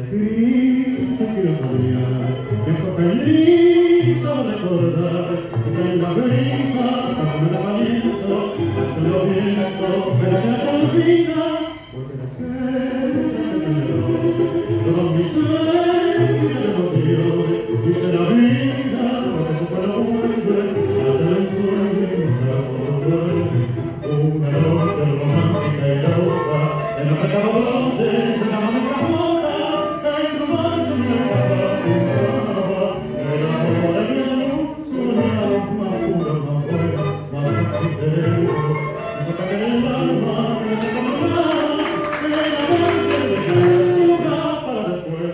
escrito quiero soñar, que feliz a recordar, que en la brisa, cuando me caliento, hace lo viento, pero ya te olvida, porque la todos mis sueños de emociones, dice la vida, porque se para vuelve, hasta el sueño, una noche romántica y loca, en los acabadores de la manera rota, el romance me acaba, el amor de mi luz, soñaba más puro, más bueno, más sincero, eso para que el alma me recordara, el amor de mi luz, para después,